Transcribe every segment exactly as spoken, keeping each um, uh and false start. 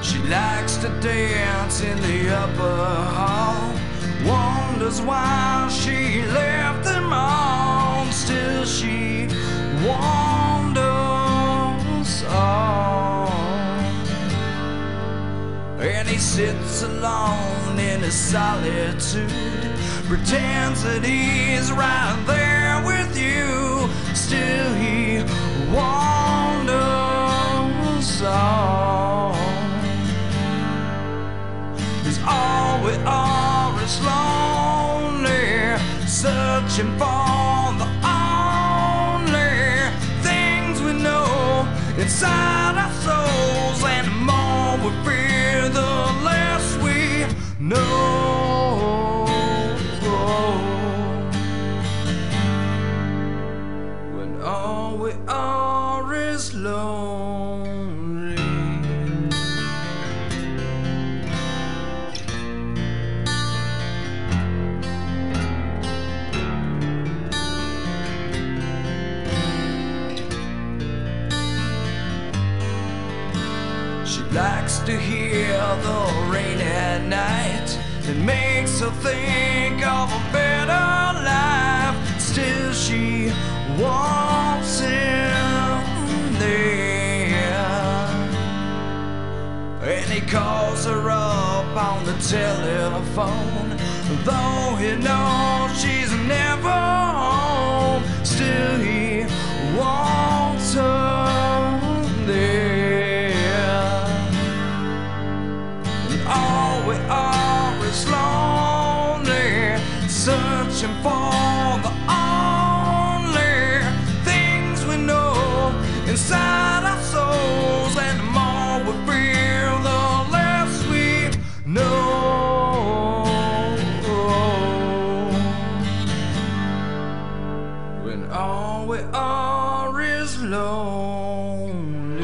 She likes to dance in the upper hall, wonders why she left them all. Still she wanders on, and he sits alone in his solitude, pretends that he's right there with you. Still he wanders on, 'cause all we are is lonely, searching for the only things we know inside our souls. And the more we fear, the less we know. When all we are is lonely. She likes to hear the rain at night. It makes her think of a better life. Still she wants him there, and he calls her up on the telephone, though he knows she's never home. Still he wants her there, and all we are is lonely, searching for the only things we know inside our souls. And the more we fear, the less we know. When all we are is lonely.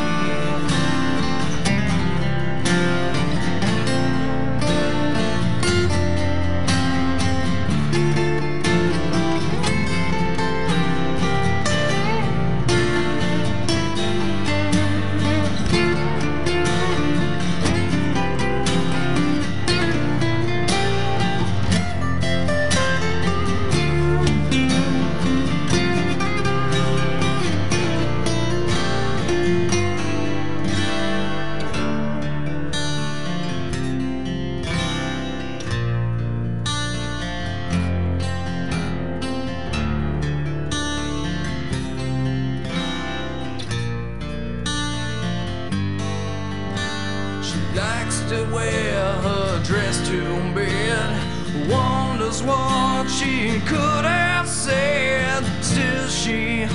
Likes to wear her dress to bed, wonders what she could have said. Still she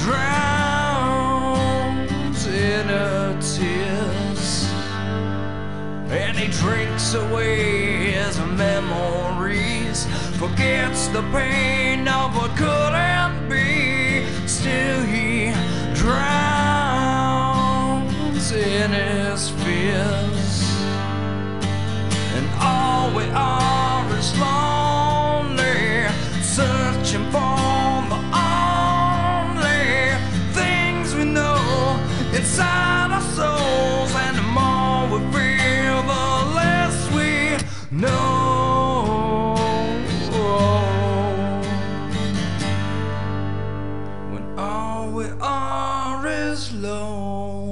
drowns in her tears, and he drinks away his memories, forgets the pain of what couldn't be. Still he drowns in his fears, and all we are is lonely, searching for the only things we know inside our souls. And the more we feel, the less we know. When all we are is lonely.